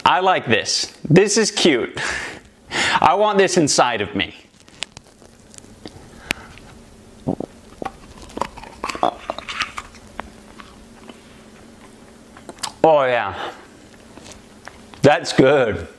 I like this. This is cute. I want this inside of me. Oh yeah. That's good.